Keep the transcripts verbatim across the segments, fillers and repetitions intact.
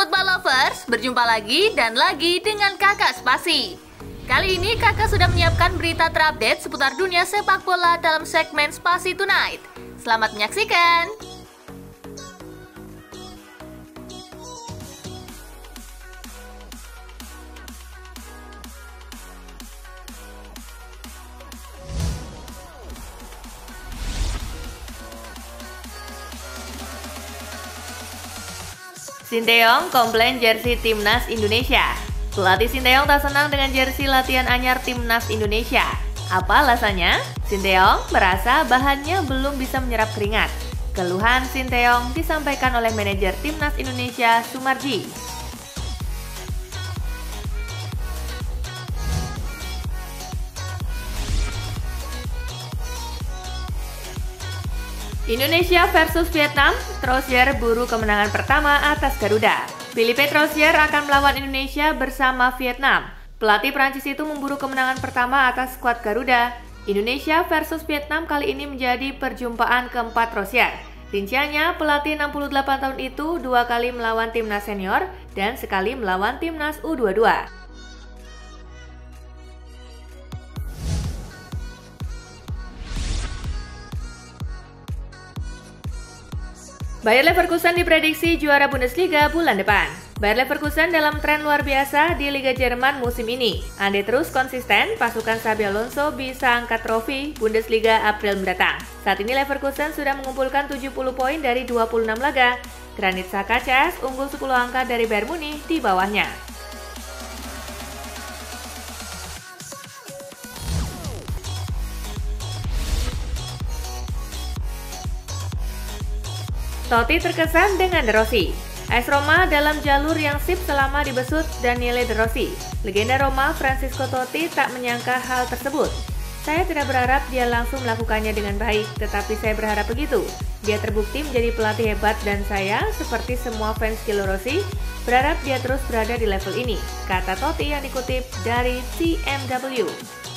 Football Lovers, berjumpa lagi dan lagi dengan Kakak Spasi. Kali ini Kakak sudah menyiapkan berita terupdate seputar dunia sepak bola dalam segmen Spasi Tonight. Selamat menyaksikan! Sinteyong komplain jersey Timnas Indonesia. Pelatih Sinteyong tak senang dengan jersey latihan anyar Timnas Indonesia. Apa alasannya? Sinteyong merasa bahannya belum bisa menyerap keringat. Keluhan Sinteyong disampaikan oleh manajer Timnas Indonesia, Sumarji. Indonesia versus Vietnam, Trosier buru kemenangan pertama atas Garuda. Philippe Trosier akan melawan Indonesia bersama Vietnam. Pelatih Prancis itu memburu kemenangan pertama atas skuad Garuda. Indonesia versus Vietnam kali ini menjadi perjumpaan keempat Trosier. Rinciannya, pelatih enam puluh delapan tahun itu dua kali melawan timnas senior dan sekali melawan timnas U dua puluh dua. Bayer Leverkusen diprediksi juara Bundesliga bulan depan. Bayer Leverkusen dalam tren luar biasa di Liga Jerman musim ini. Andai terus konsisten, pasukan Xabi Alonso bisa angkat trofi Bundesliga April mendatang. Saat ini Leverkusen sudah mengumpulkan tujuh puluh poin dari dua puluh enam laga. Granit Xhaka C S unggul sepuluh angka dari Bayern Munich di bawahnya. Totti terkesan dengan De Rossi. A S Roma dalam jalur yang sip selama dibesut Daniele De Rossi. Legenda Roma Francisco Totti tak menyangka hal tersebut. Saya tidak berharap dia langsung melakukannya dengan baik, tetapi saya berharap begitu. Dia terbukti menjadi pelatih hebat dan saya, seperti semua fans Kilo Rossi, berharap dia terus berada di level ini, kata Totti yang dikutip dari T M W.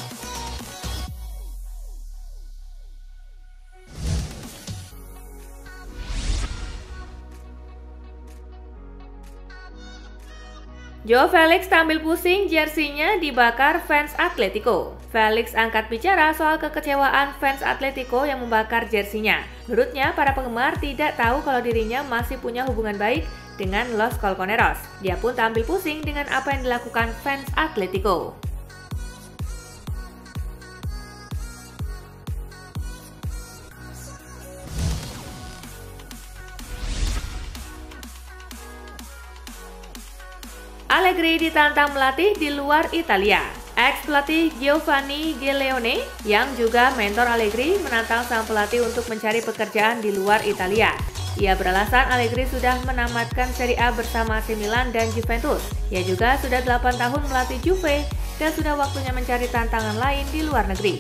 Joao Felix tampil pusing, jersinya dibakar fans Atletico. Felix angkat bicara soal kekecewaan fans Atletico yang membakar jersinya. Menurutnya, para penggemar tidak tahu kalau dirinya masih punya hubungan baik dengan Los Colchoneros. Dia pun tampil pusing dengan apa yang dilakukan fans Atletico. Allegri ditantang melatih di luar Italia. Ex-pelatih Giovanni Gileone yang juga mentor Allegri menantang sang pelatih untuk mencari pekerjaan di luar Italia. Ia beralasan Allegri sudah menamatkan Serie A bersama A C Milan dan Juventus. Ia juga sudah delapan tahun melatih Juve dan sudah waktunya mencari tantangan lain di luar negeri.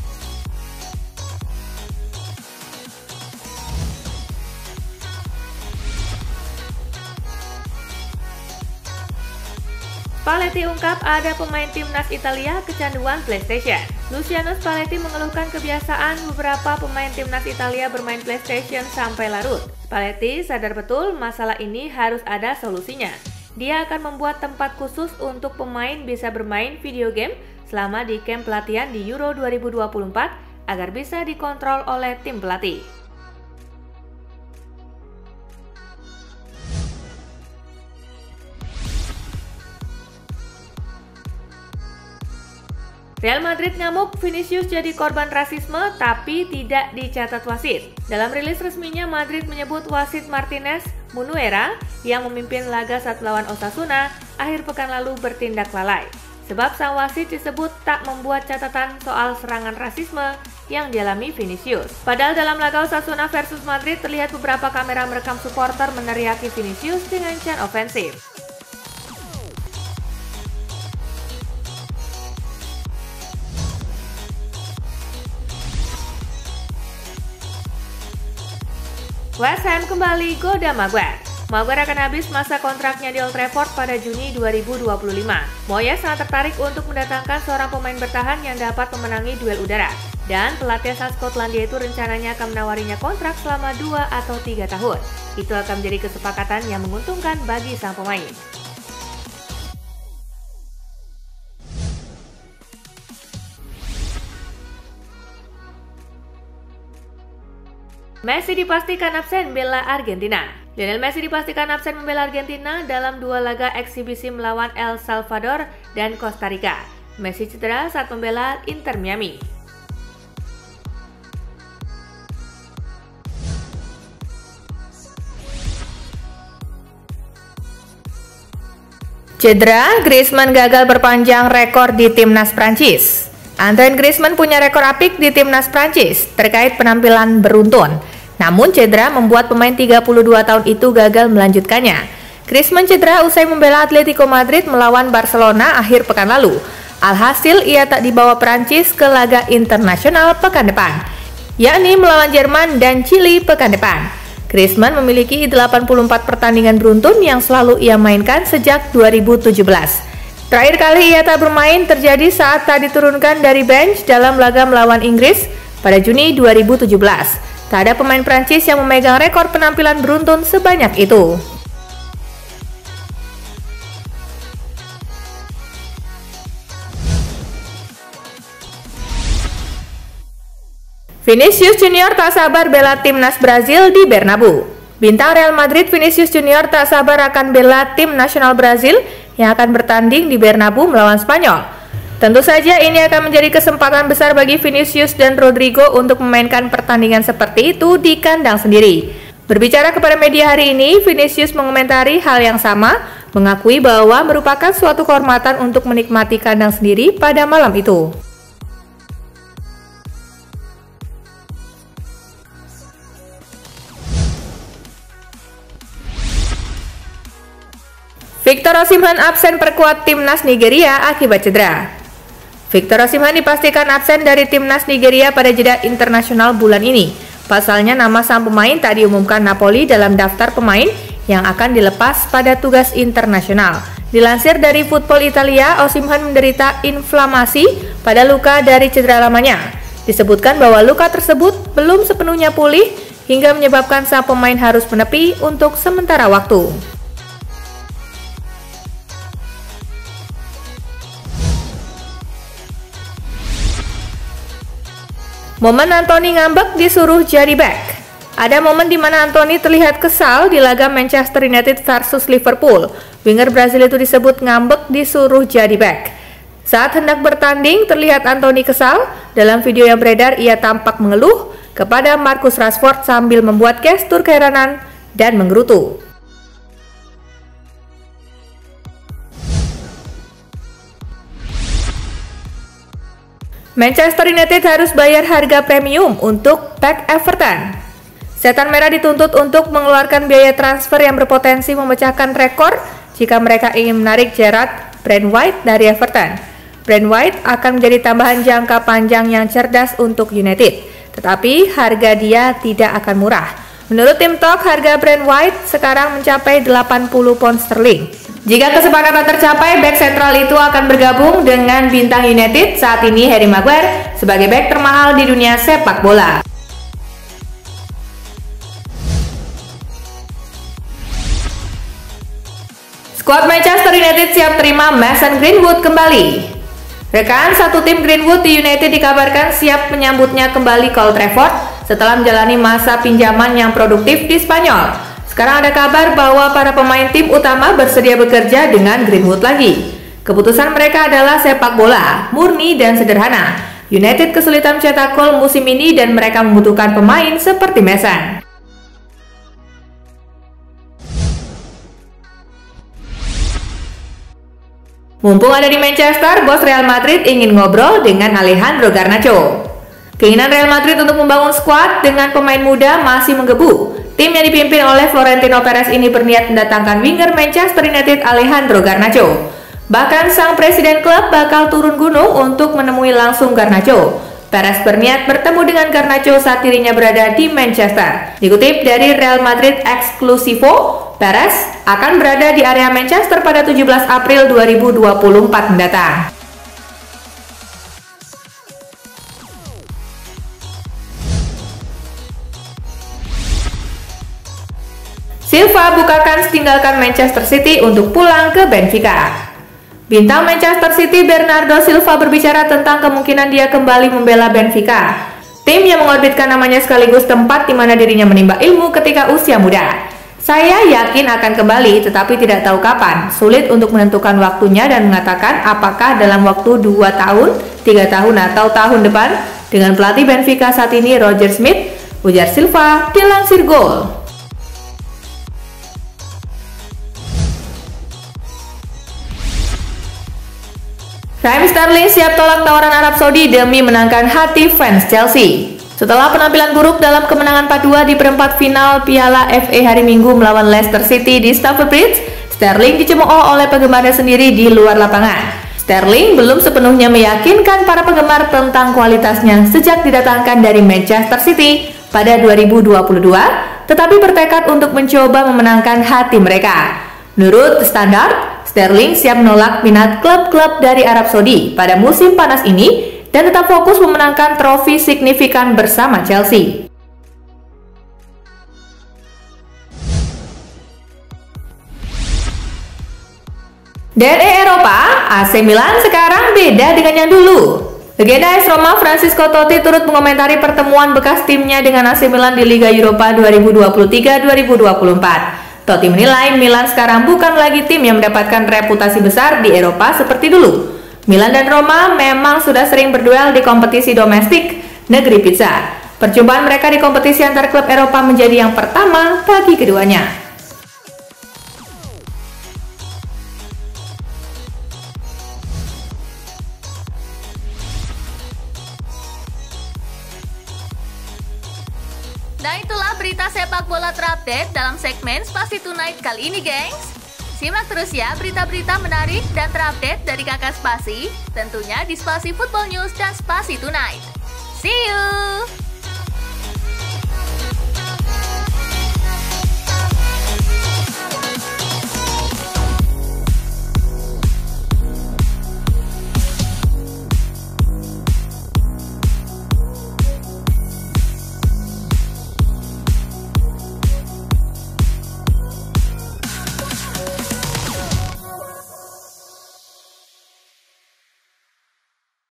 Spalletti ungkap ada pemain timnas Italia kecanduan PlayStation. Luciano Spalletti mengeluhkan kebiasaan beberapa pemain timnas Italia bermain PlayStation sampai larut. Spalletti sadar betul masalah ini harus ada solusinya. Dia akan membuat tempat khusus untuk pemain bisa bermain video game selama di camp pelatihan di Euro dua ribu dua puluh empat agar bisa dikontrol oleh tim pelatih. Real Madrid ngamuk, Vinicius jadi korban rasisme tapi tidak dicatat wasit. Dalam rilis resminya, Madrid menyebut wasit Martinez Munuera yang memimpin laga saat melawan Osasuna akhir pekan lalu bertindak lalai. Sebab sang wasit disebut tak membuat catatan soal serangan rasisme yang dialami Vinicius. Padahal dalam laga Osasuna versus Madrid terlihat beberapa kamera merekam supporter meneriaki Vinicius dengan chant ofensif. West Ham kembali goda Maguire. Maguire akan habis masa kontraknya di Old Trafford pada Juni dua ribu dua puluh lima. Moyes sangat tertarik untuk mendatangkan seorang pemain bertahan yang dapat memenangi duel udara. Dan pelatih asal Skotlandia itu rencananya akan menawarinya kontrak selama dua atau tiga tahun. itu akan menjadi kesepakatan yang menguntungkan bagi sang pemain. Messi dipastikan absen bela Argentina. Lionel Messi dipastikan absen membela Argentina dalam dua laga eksibisi melawan El Salvador dan Costa Rica. Messi cedera saat membela Inter Miami. Cedera, Griezmann gagal berpanjang rekor di timnas Prancis. Antoine Griezmann punya rekor apik di timnas Prancis terkait penampilan beruntun. Namun cedera membuat pemain tiga puluh dua tahun itu gagal melanjutkannya. Griezmann cedera usai membela Atletico Madrid melawan Barcelona akhir pekan lalu. Alhasil ia tak dibawa Prancis ke laga internasional pekan depan, yakni melawan Jerman dan Chili pekan depan. Griezmann memiliki delapan puluh empat pertandingan beruntun yang selalu ia mainkan sejak dua ribu tujuh belas. Terakhir kali ia tak bermain terjadi saat tak diturunkan dari bench dalam laga melawan Inggris pada Juni dua ribu tujuh belas. Tak ada pemain Prancis yang memegang rekor penampilan beruntun sebanyak itu. Vinicius Junior tak sabar bela timnas Brazil di Bernabeu. Bintang Real Madrid Vinicius Junior tak sabar akan bela tim nasional Brazil yang akan bertanding di Bernabeu melawan Spanyol. Tentu saja ini akan menjadi kesempatan besar bagi Vinicius dan Rodrigo untuk memainkan pertandingan seperti itu di kandang sendiri. Berbicara kepada media hari ini, Vinicius mengomentari hal yang sama, mengakui bahwa merupakan suatu kehormatan untuk menikmati kandang sendiri pada malam itu. Victor Osimhen absen perkuat timnas Nigeria akibat cedera. Victor Osimhen dipastikan absen dari timnas Nigeria pada jeda internasional bulan ini. Pasalnya nama sang pemain tak diumumkan Napoli dalam daftar pemain yang akan dilepas pada tugas internasional. Dilansir dari Football Italia, Osimhen menderita inflamasi pada luka dari cedera lamanya. Disebutkan bahwa luka tersebut belum sepenuhnya pulih hingga menyebabkan sang pemain harus menepi untuk sementara waktu. Momen Anthony ngambek disuruh jadi back. Ada momen di mana Anthony terlihat kesal di laga Manchester United versus Liverpool. Winger Brazil itu disebut ngambek disuruh jadi back. Saat hendak bertanding, terlihat Anthony kesal. Dalam video yang beredar, ia tampak mengeluh kepada Marcus Rashford sambil membuat gestur keheranan dan menggerutu. Manchester United harus bayar harga premium untuk back Everton. Setan Merah dituntut untuk mengeluarkan biaya transfer yang berpotensi memecahkan rekor jika mereka ingin menarik Gerrard Brand White dari Everton. Brand White akan menjadi tambahan jangka panjang yang cerdas untuk United, tetapi harga dia tidak akan murah. Menurut tim Talk, harga Brand White sekarang mencapai delapan puluh pound sterling. Jika kesepakatan tercapai, bek sentral itu akan bergabung dengan bintang United saat ini Harry Maguire sebagai bek termahal di dunia sepak bola. Skuad Manchester United siap terima Mason Greenwood kembali. Rekan satu tim Greenwood di United dikabarkan siap menyambutnya kembali ke Old Trafford setelah menjalani masa pinjaman yang produktif di Spanyol. Sekarang ada kabar bahwa para pemain tim utama bersedia bekerja dengan Greenwood lagi. Keputusan mereka adalah sepak bola, murni dan sederhana. United kesulitan cetak gol musim ini dan mereka membutuhkan pemain seperti Mason. Mumpung ada di Manchester, bos Real Madrid ingin ngobrol dengan Alejandro Garnacho. Keinginan Real Madrid untuk membangun skuad dengan pemain muda masih menggebu. Tim yang dipimpin oleh Florentino Perez ini berniat mendatangkan winger Manchester United Alejandro Garnacho. Bahkan sang presiden klub bakal turun gunung untuk menemui langsung Garnacho. Perez berniat bertemu dengan Garnacho saat dirinya berada di Manchester. Dikutip dari Real Madrid Exclusivo, Perez akan berada di area Manchester pada tujuh belas April dua ribu dua puluh empat mendatang. Silva buka kans tinggalkan Manchester City untuk pulang ke Benfica. Bintang Manchester City Bernardo Silva berbicara tentang kemungkinan dia kembali membela Benfica, tim yang mengorbitkan namanya sekaligus tempat di mana dirinya menimba ilmu ketika usia muda. Saya yakin akan kembali, tetapi tidak tahu kapan. Sulit untuk menentukan waktunya dan mengatakan apakah dalam waktu dua tahun, tiga tahun, atau tahun depan dengan pelatih Benfica saat ini Roger Smith, ujar Silva dilansir Goal. Raheem Sterling siap tolak tawaran Arab Saudi demi menangkan hati fans Chelsea. Setelah penampilan buruk dalam kemenangan empat dua di perempat final Piala F A hari Minggu melawan Leicester City di Stamford Bridge, Sterling dicemooh oleh penggemarnya sendiri di luar lapangan. Sterling belum sepenuhnya meyakinkan para penggemar tentang kualitasnya sejak didatangkan dari Manchester City pada dua ribu dua puluh dua, tetapi bertekad untuk mencoba memenangkan hati mereka. Menurut Standard, Sterling siap menolak minat klub-klub dari Arab Saudi pada musim panas ini dan tetap fokus memenangkan trofi signifikan bersama Chelsea. D N A Eropa, A C Milan sekarang beda dengan yang dulu. Legenda A S Roma Francisco Totti turut mengomentari pertemuan bekas timnya dengan A C Milan di Liga Eropa dua ribu dua puluh tiga dua ribu dua puluh empat. Totti menilai Milan sekarang bukan lagi tim yang mendapatkan reputasi besar di Eropa seperti dulu. Milan dan Roma memang sudah sering berduel di kompetisi domestik negeri pizza. Perjumpaan mereka di kompetisi antar klub Eropa menjadi yang pertama bagi keduanya. Nah, itulah berita sepak bola terupdate dalam segmen Spasi Tonight kali ini, gengs. Simak terus ya berita-berita menarik dan terupdate dari kakak Spasi, tentunya di Spasi Football News dan Spasi Tonight. See you!